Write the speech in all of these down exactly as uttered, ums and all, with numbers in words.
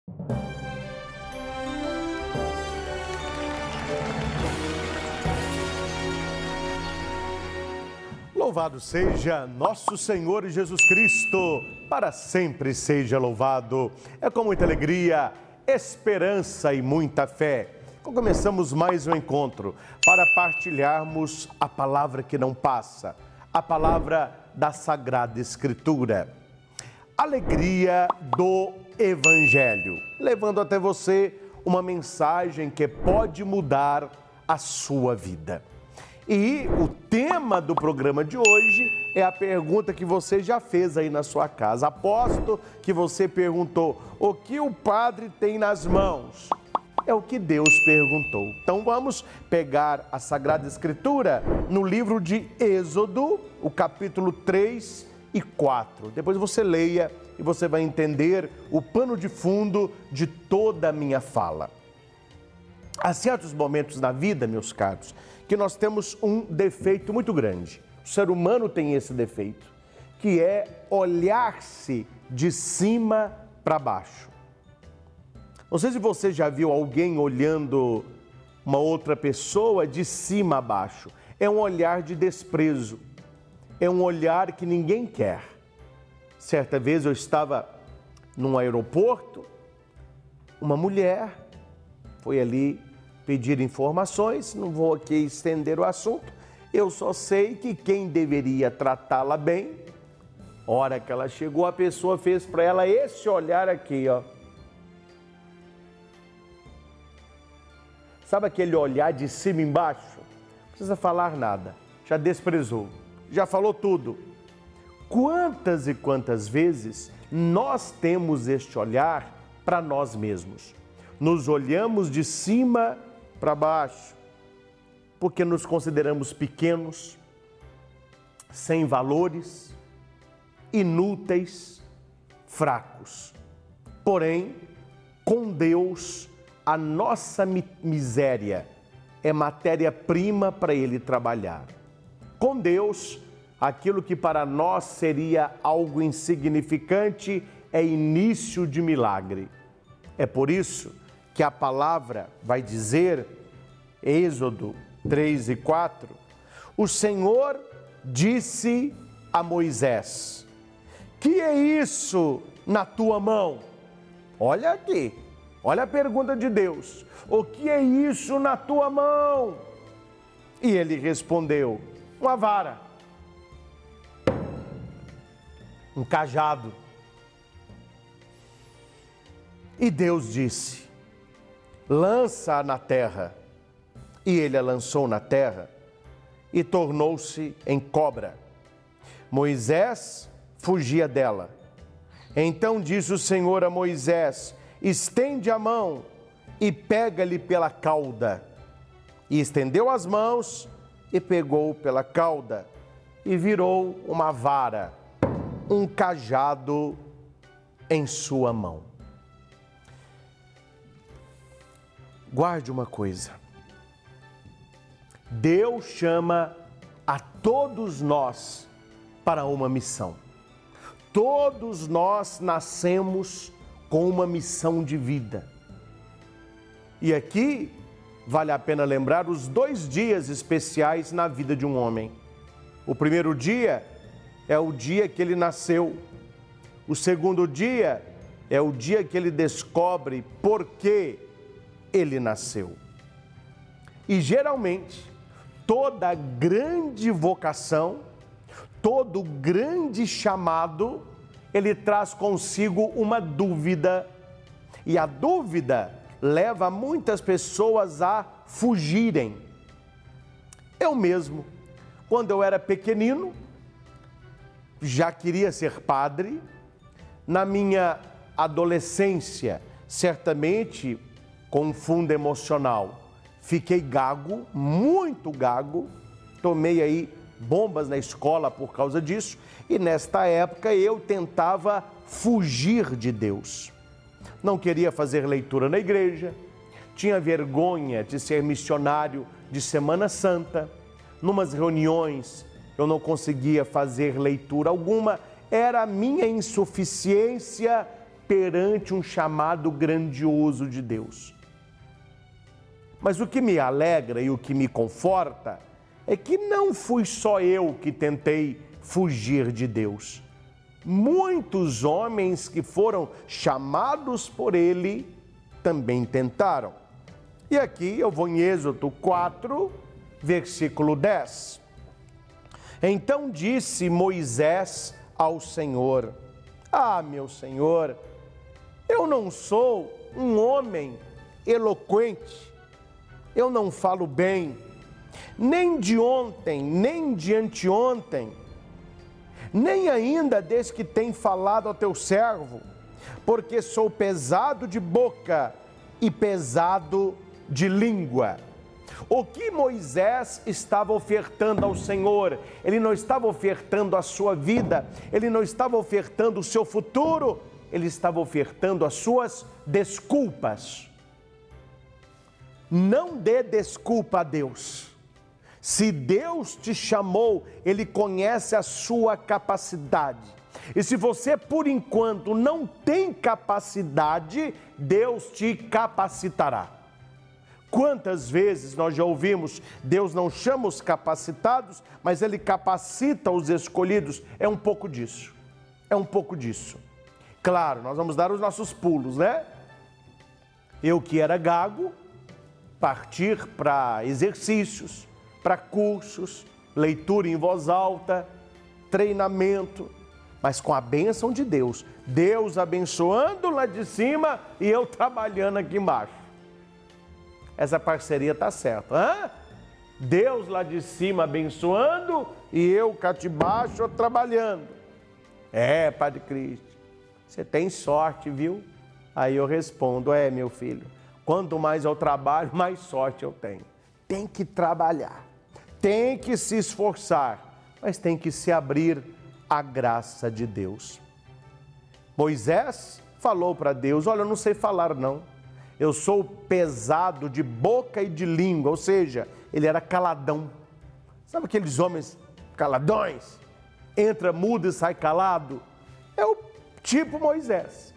Louvado seja nosso Senhor Jesus Cristo, para sempre seja louvado. É com muita alegria, esperança e muita fé que começamos mais um encontro para partilharmos a palavra que não passa, a palavra da Sagrada Escritura. Alegria do Evangelho, levando até você uma mensagem que pode mudar a sua vida. E o tema do programa de hoje é a pergunta que você já fez aí na sua casa. Aposto que você perguntou: o que o padre tem nas mãos? É o que Deus perguntou. Então vamos pegar a Sagrada Escritura no livro de Êxodo, o capítulo três e quatro. Depois você leia e você vai entender o pano de fundo de toda a minha fala. Há certos momentos na vida, meus caros, que nós temos um defeito muito grande. O ser humano tem esse defeito, que é olhar-se de cima para baixo. Não sei se você já viu alguém olhando uma outra pessoa de cima a baixo. É um olhar de desprezo, é um olhar que ninguém quer. Certa vez eu estava num aeroporto, uma mulher foi ali pedir informações, não vou aqui estender o assunto, eu só sei que quem deveria tratá-la bem, hora que ela chegou, a pessoa fez para ela esse olhar aqui, ó. Sabe aquele olhar de cima embaixo? Não precisa falar nada, já desprezou, já falou tudo. Quantas e quantas vezes nós temos este olhar para nós mesmos? Nos olhamos de cima para baixo, porque nos consideramos pequenos, sem valores, inúteis, fracos. Porém, com Deus, a nossa miséria é matéria-prima para Ele trabalhar. Com Deus, aquilo que para nós seria algo insignificante é início de milagre. É por isso que a palavra vai dizer, Êxodo três e quatro, o Senhor disse a Moisés: que é isso na tua mão? Olha aqui, olha a pergunta de Deus: o que é isso na tua mão? E ele respondeu: uma vara, um cajado. E Deus disse: lança-a na terra. E ele a lançou na terra e tornou-se em cobra. Moisés fugia dela. Então disse o Senhor a Moisés: estende a mão e pega-lhe pela cauda. E estendeu as mãos e pegou pela cauda e virou uma vara, um cajado em sua mão. Guarde uma coisa, Deus chama a todos nós para uma missão. Todos nós nascemos com uma missão de vida. E aqui vale a pena lembrar os dois dias especiais na vida de um homem. O primeiro dia é o dia que ele nasceu. O segundo dia é o dia que ele descobre por que ele nasceu. E geralmente, toda grande vocação, todo grande chamado, ele traz consigo uma dúvida. E a dúvida leva muitas pessoas a fugirem. Eu mesmo, quando eu era pequenino, já queria ser padre. Na minha adolescência, certamente, com um fundo emocional, fiquei gago, muito gago, tomei aí bombas na escola por causa disso, e nesta época eu tentava fugir de Deus. Não queria fazer leitura na igreja, tinha vergonha de ser missionário de Semana Santa, numas reuniões eu não conseguia fazer leitura alguma, era a minha insuficiência perante um chamado grandioso de Deus. Mas o que me alegra e o que me conforta é que não fui só eu que tentei fugir de Deus. Muitos homens que foram chamados por Ele também tentaram. E aqui eu vou em Êxodo quatro, versículo dez. Então disse Moisés ao Senhor: Ah, meu Senhor, eu não sou um homem eloquente, eu não falo bem, nem de ontem, nem de anteontem, nem ainda desde que tem falado ao teu servo, porque sou pesado de boca e pesado de língua. O que Moisés estava ofertando ao Senhor? Ele não estava ofertando a sua vida, ele não estava ofertando o seu futuro, ele estava ofertando as suas desculpas. Não dê desculpa a Deus. Se Deus te chamou, Ele conhece a sua capacidade. E se você, por enquanto, não tem capacidade, Deus te capacitará. Quantas vezes nós já ouvimos, Deus não chama os capacitados, mas Ele capacita os escolhidos? É um pouco disso, é um pouco disso. Claro, nós vamos dar os nossos pulos, né? Eu que era gago, partir para exercícios, para cursos, leitura em voz alta, treinamento, mas com a bênção de Deus. Deus abençoando lá de cima e eu trabalhando aqui embaixo. Essa parceria tá certa, hã? Deus lá de cima abençoando e eu cá de baixo trabalhando. É, Padre Cristo, você tem sorte, viu? Aí eu respondo: é, meu filho, quanto mais eu trabalho, mais sorte eu tenho. Tem que trabalhar, tem que se esforçar, mas tem que se abrir à graça de Deus. Moisés falou para Deus: olha, eu não sei falar não, eu sou pesado de boca e de língua, ou seja, ele era caladão. Sabe aqueles homens caladões? Entra mudo e sai calado? É o tipo Moisés,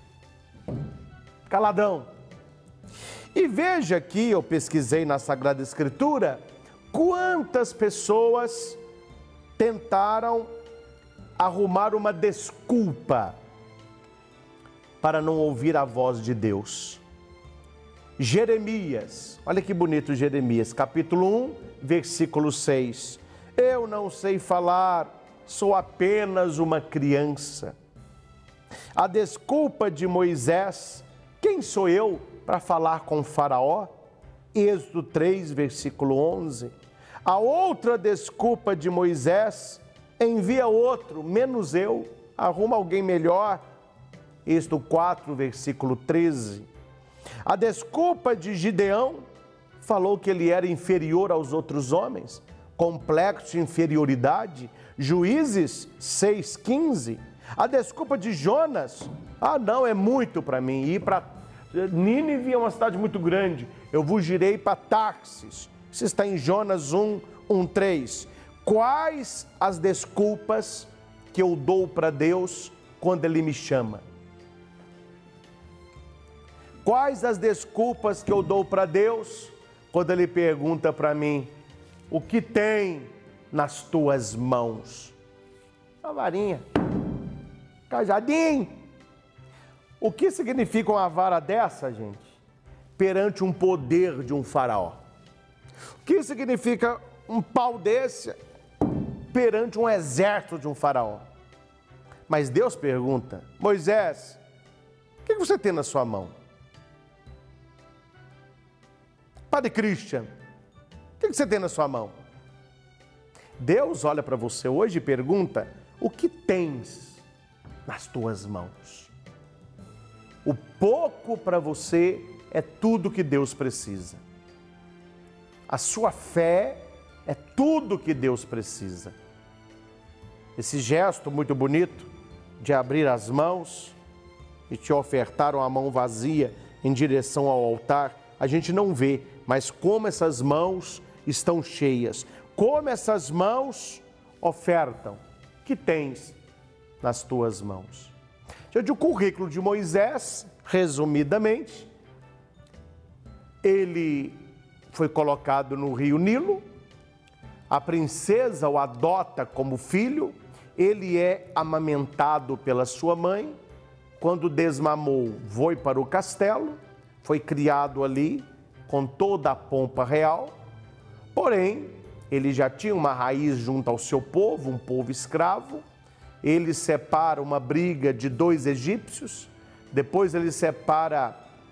caladão. E veja aqui, eu pesquisei na Sagrada Escritura, quantas pessoas tentaram arrumar uma desculpa para não ouvir a voz de Deus. Jeremias, olha que bonito Jeremias, capítulo um, versículo seis. Eu não sei falar, sou apenas uma criança. A desculpa de Moisés: quem sou eu para falar com Faraó? Êxodo três, versículo onze. A outra desculpa de Moisés: envia outro, menos eu, arruma alguém melhor. Êxodo quatro, versículo treze. A desculpa de Gideão: falou que ele era inferior aos outros homens, complexo de inferioridade. Juízes seis, quinze. A desculpa de Jonas: ah não, é muito para mim, ir para Nínive é uma cidade muito grande, eu fugirei para Tarsis. Isso está em Jonas um, um, três. Quais as desculpas que eu dou para Deus quando Ele me chama? Quais as desculpas que eu dou para Deus quando Ele pergunta para mim: o que tem nas tuas mãos? Uma varinha, cajadinho. O que significa uma vara dessa, gente, perante um poder de um faraó? O que significa um pau desse perante um exército de um faraó? Mas Deus pergunta: Moisés, o que você tem na sua mão? Padre Christian, o que você tem na sua mão? Deus olha para você hoje e pergunta: o que tens nas tuas mãos? O pouco para você é tudo que Deus precisa. A sua fé é tudo que Deus precisa. Esse gesto muito bonito de abrir as mãos e te ofertar uma mão vazia em direção ao altar, a gente não vê, mas como essas mãos estão cheias, como essas mãos ofertam. O que tens nas tuas mãos? Deixa Então, o currículo de Moisés, resumidamente, ele foi colocado no rio Nilo, a princesa o adota como filho, ele é amamentado pela sua mãe, quando desmamou, foi para o castelo, foi criado ali com toda a pompa real, porém, ele já tinha uma raiz junto ao seu povo, um povo escravo, ele separa uma briga de dois egípcios, depois ele separa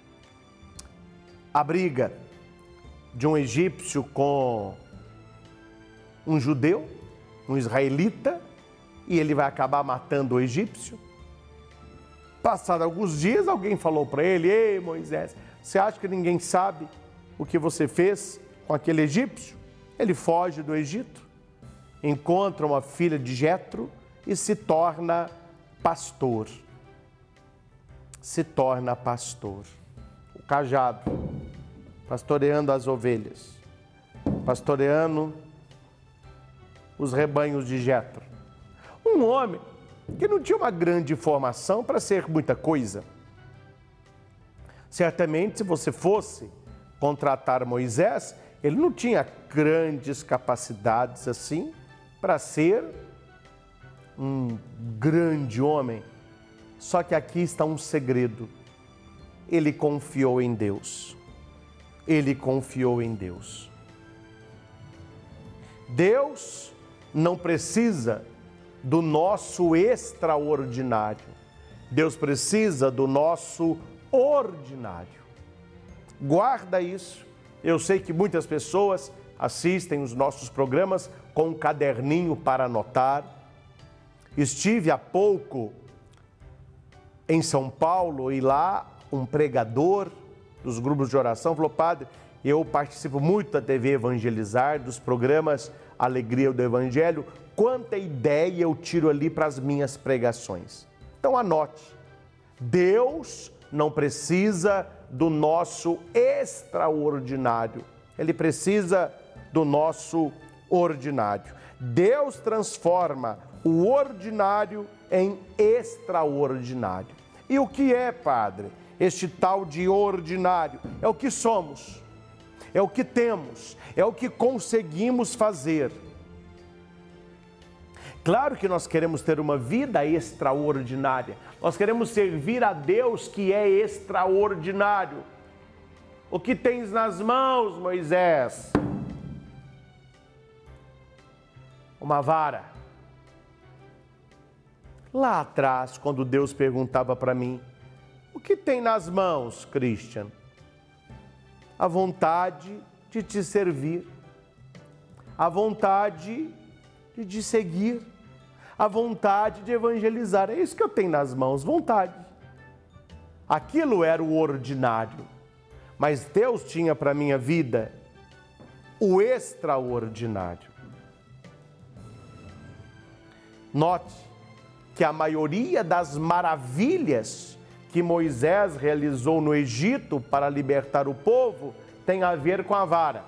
a briga de um egípcio com um judeu, um israelita, e ele vai acabar matando o egípcio. Passados alguns dias, alguém falou para ele: ei, Moisés, você acha que ninguém sabe o que você fez com aquele egípcio? Ele foge do Egito, encontra uma filha de Jetro e se torna pastor. Se torna pastor. O cajado, pastoreando as ovelhas, pastoreando os rebanhos de Jetro. Um homem que não tinha uma grande formação para ser muita coisa. Certamente, se você fosse contratar Moisés, ele não tinha grandes capacidades assim para ser um grande homem. Só que aqui está um segredo. Ele confiou em Deus. Ele confiou em Deus. Deus não precisa do nosso extraordinário. Deus precisa do nosso ordinário. Guarda isso. Eu sei que muitas pessoas assistem os nossos programas com um caderninho para anotar. Estive há pouco em São Paulo e lá um pregador dos grupos de oração falou: padre, eu participo muito da T V Evangelizar, dos programas Alegria do Evangelho, quanta ideia eu tiro ali para as minhas pregações. Então anote, Deus não precisa do nosso extraordinário, Ele precisa do nosso ordinário. Deus transforma o ordinário em extraordinário. E o que é, padre, este tal de ordinário? É o que somos, é o que temos, é o que conseguimos fazer. Claro que nós queremos ter uma vida extraordinária, nós queremos servir a Deus que é extraordinário. O que tens nas mãos, Moisés? Uma vara. Lá atrás, quando Deus perguntava para mim: o que tem nas mãos, Christian? A vontade de te servir, a vontade de te seguir, a vontade de evangelizar. É isso que eu tenho nas mãos, vontade. Aquilo era o ordinário, mas Deus tinha para a minha vida o extraordinário. Note que a maioria das maravilhas que Moisés realizou no Egito para libertar o povo tem a ver com a vara.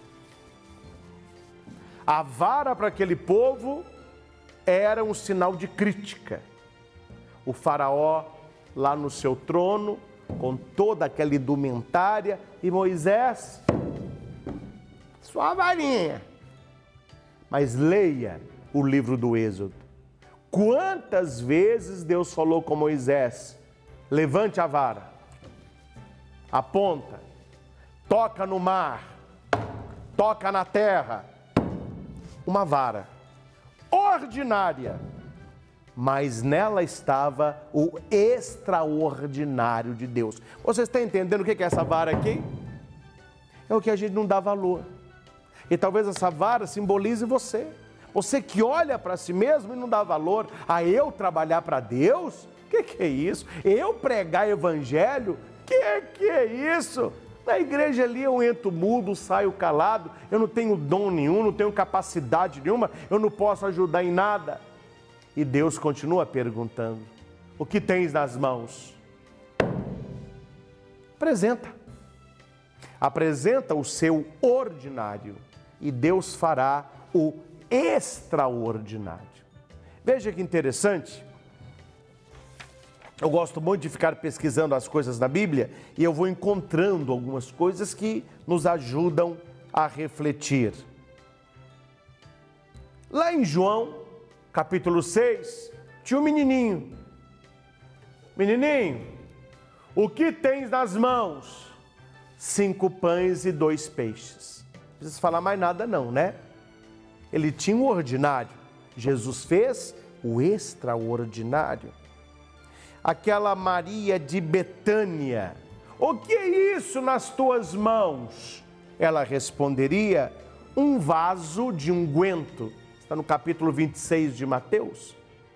A vara para aquele povo era um sinal de crítica. O faraó lá no seu trono, com toda aquela indumentária, e Moisés, sua varinha. Mas leia o livro do Êxodo. Quantas vezes Deus falou com Moisés: levante a vara, aponta, toca no mar, toca na terra. Uma vara ordinária, mas nela estava o extraordinário de Deus. Você está entendendo o que é essa vara aqui? É o que a gente não dá valor. E talvez essa vara simbolize você. Você que olha para si mesmo e não dá valor. A eu trabalhar para Deus? Que que é isso? Eu pregar evangelho? Que que é isso? Na igreja ali eu entro mudo, saio calado, eu não tenho dom nenhum, não tenho capacidade nenhuma, eu não posso ajudar em nada. E Deus continua perguntando: o que tens nas mãos? Apresenta. Apresenta o seu ordinário e Deus fará o extraordinário. Veja que interessante. Eu gosto muito de ficar pesquisando as coisas na Bíblia e eu vou encontrando algumas coisas que nos ajudam a refletir. Lá em João, capítulo seis, tinha um menininho. Menininho, o que tens nas mãos? Cinco pães e dois peixes. Não precisa falar mais nada não, né? Ele tinha o ordinário. Jesus fez o extraordinário. Aquela Maria de Betânia, o que é isso nas tuas mãos? Ela responderia, um vaso de unguento. Está no capítulo vinte e seis de Mateus.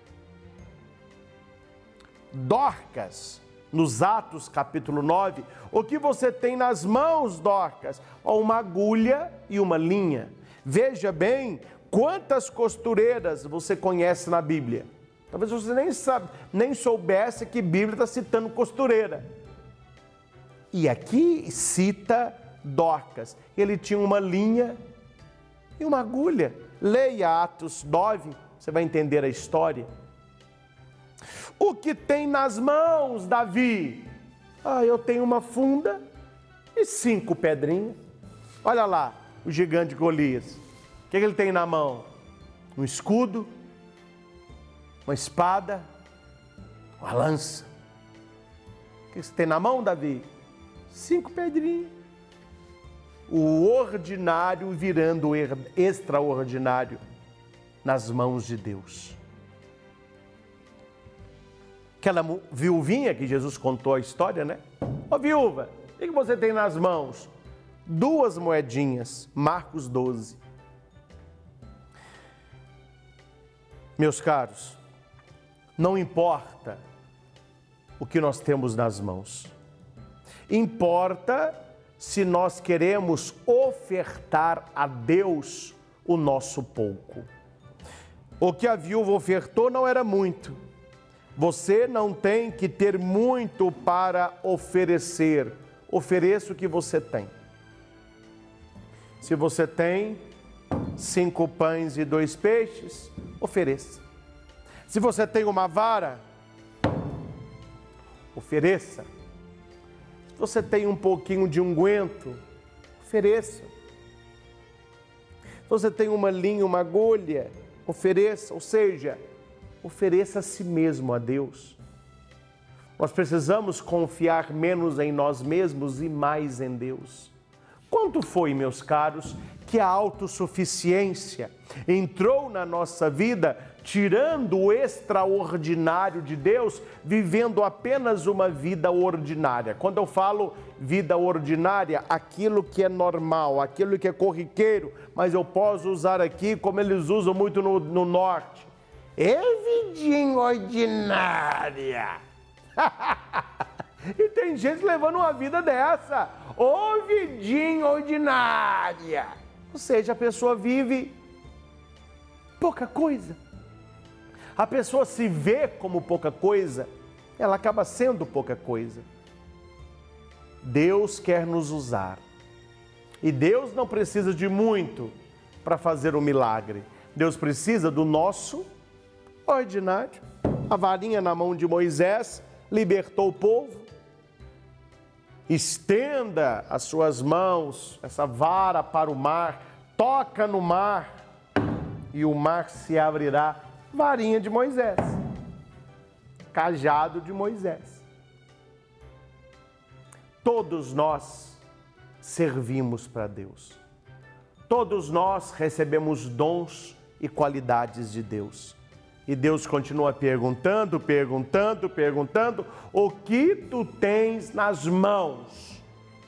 Dorcas, nos Atos, capítulo nove, o que você tem nas mãos, Dorcas? Uma agulha e uma linha. Veja bem quantas costureiras você conhece na Bíblia. Talvez você nem, sabe, nem soubesse que a Bíblia está citando costureira. E aqui cita Dorcas. Ele tinha uma linha e uma agulha. Leia Atos nove, você vai entender a história. O que tem nas mãos, Davi? Ah, eu tenho uma funda e cinco pedrinhas. Olha lá, o gigante Golias. O que ele tem na mão? Um escudo, uma espada, uma lança. O que você tem na mão, Davi? Cinco pedrinhas. O ordinário virando extraordinário nas mãos de Deus. Aquela viuvinha que Jesus contou a história, né? Ô viúva, o que você tem nas mãos? Duas moedinhas, Marcos doze. Meus caros, não importa o que nós temos nas mãos. Importa se nós queremos ofertar a Deus o nosso pouco. O que a viúva ofertou não era muito. Você não tem que ter muito para oferecer. Ofereça o que você tem. Se você tem cinco pães e dois peixes, ofereça. Se você tem uma vara, ofereça. Se você tem um pouquinho de unguento, ofereça. Se você tem uma linha, uma agulha, ofereça. Ou seja, ofereça a si mesmo a Deus. Nós precisamos confiar menos em nós mesmos e mais em Deus. Quanto foi, meus caros, que a autossuficiência entrou na nossa vida, tirando o extraordinário de Deus, vivendo apenas uma vida ordinária. Quando eu falo vida ordinária, aquilo que é normal, aquilo que é corriqueiro, mas eu posso usar aqui como eles usam muito no, no norte. É vidinha ordinária. E tem gente levando uma vida dessa. Ô vidinha ordinária. Ou seja, a pessoa vive pouca coisa. A pessoa se vê como pouca coisa, ela acaba sendo pouca coisa. Deus quer nos usar. E Deus não precisa de muito para fazer o milagre. Deus precisa do nosso ordinário. A varinha na mão de Moisés libertou o povo. Estenda as suas mãos, essa vara para o mar, toca no mar e o mar se abrirá. Varinha de Moisés, cajado de Moisés. Todos nós servimos para Deus. Todos nós recebemos dons e qualidades de Deus. E Deus continua perguntando, perguntando, perguntando, o que tu tens nas mãos?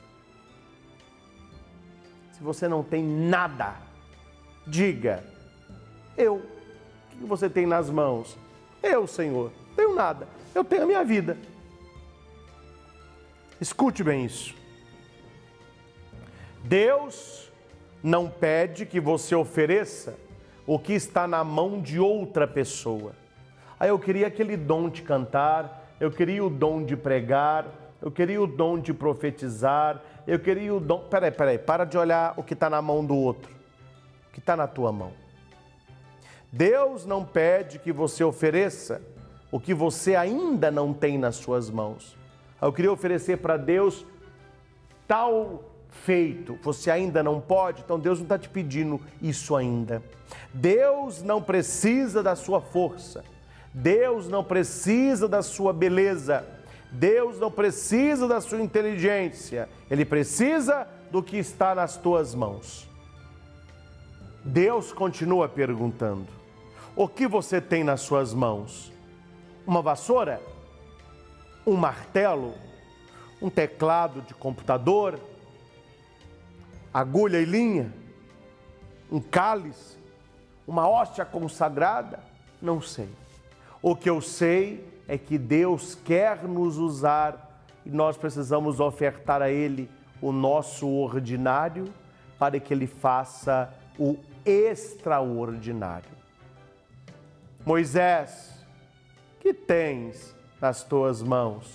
Se você não tem nada, diga, eu. O que você tem nas mãos? Eu, Senhor, não tenho nada, eu tenho a minha vida. Escute bem isso. Deus não pede que você ofereça o que está na mão de outra pessoa. Ah, eu queria aquele dom de cantar, eu queria o dom de pregar, eu queria o dom de profetizar, eu queria o dom... Peraí, peraí, para de olhar o que está na mão do outro, o que está na tua mão. Deus não pede que você ofereça o que você ainda não tem nas suas mãos. Eu queria oferecer para Deus tal feito, você ainda não pode, então Deus não está te pedindo isso ainda. Deus não precisa da sua força, Deus não precisa da sua beleza, Deus não precisa da sua inteligência, Ele precisa do que está nas tuas mãos. Deus continua perguntando: o que você tem nas suas mãos? Uma vassoura? Um martelo? Um teclado de computador? Agulha e linha? Um cálice? Uma hóstia consagrada? Não sei. O que eu sei é que Deus quer nos usar e nós precisamos ofertar a Ele o nosso ordinário para que Ele faça o extraordinário. Moisés, que tens nas tuas mãos?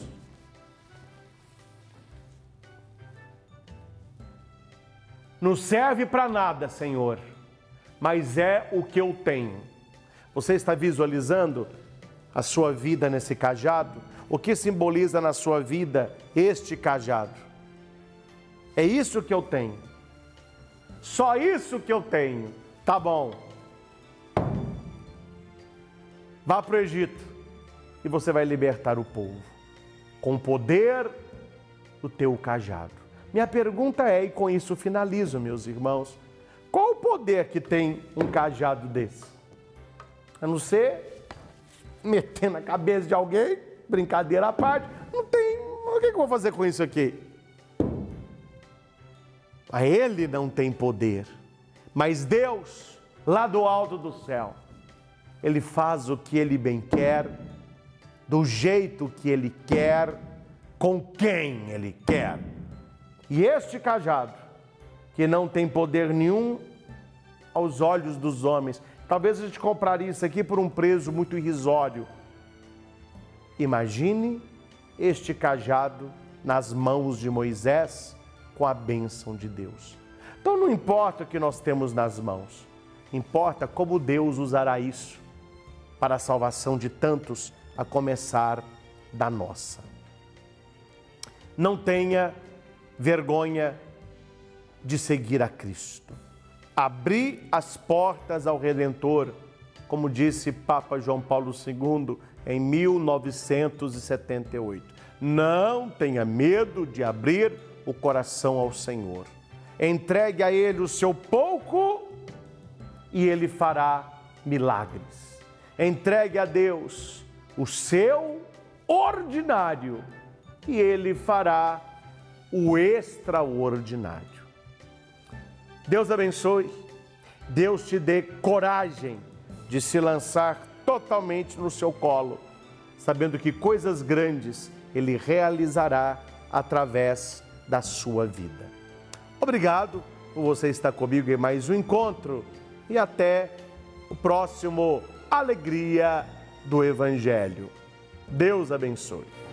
Não serve para nada, Senhor, mas é o que eu tenho. Você está visualizando a sua vida nesse cajado? O que simboliza na sua vida este cajado? É isso que eu tenho. Só isso que eu tenho. Tá bom. Vá para o Egito e você vai libertar o povo com o poder do teu cajado. Minha pergunta é, e com isso finalizo, meus irmãos, qual o poder que tem um cajado desse? A não ser meter na cabeça de alguém, brincadeira à parte, não tem, o que eu vou fazer com isso aqui? A ele não tem poder, mas Deus, lá do alto do céu, Ele faz o que Ele bem quer, do jeito que Ele quer, com quem Ele quer. E este cajado, que não tem poder nenhum aos olhos dos homens, talvez a gente compraria isso aqui por um preço muito irrisório. Imagine este cajado nas mãos de Moisés com a bênção de Deus. Então não importa o que nós temos nas mãos, importa como Deus usará isso para a salvação de tantos, a começar da nossa. Não tenha vergonha de seguir a Cristo. Abrir as portas ao Redentor, como disse Papa João Paulo segundo em mil novecentos e setenta e oito. Não tenha medo de abrir o coração ao Senhor. Entregue a Ele o seu pouco e Ele fará milagres. Entregue a Deus o seu ordinário e Ele fará o extraordinário. Deus abençoe, Deus te dê coragem de se lançar totalmente no seu colo, sabendo que coisas grandes Ele realizará através da sua vida. Obrigado por você estar comigo em mais um encontro e até o próximo Alegria do Evangelho. Deus abençoe.